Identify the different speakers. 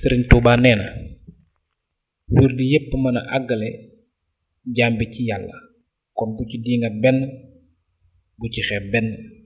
Speaker 1: Sëriñ Tuubaa nee na wird yépp mën a àggale jaam bi ci yàlla kon bu ci diingat benn bu ci xeeb benn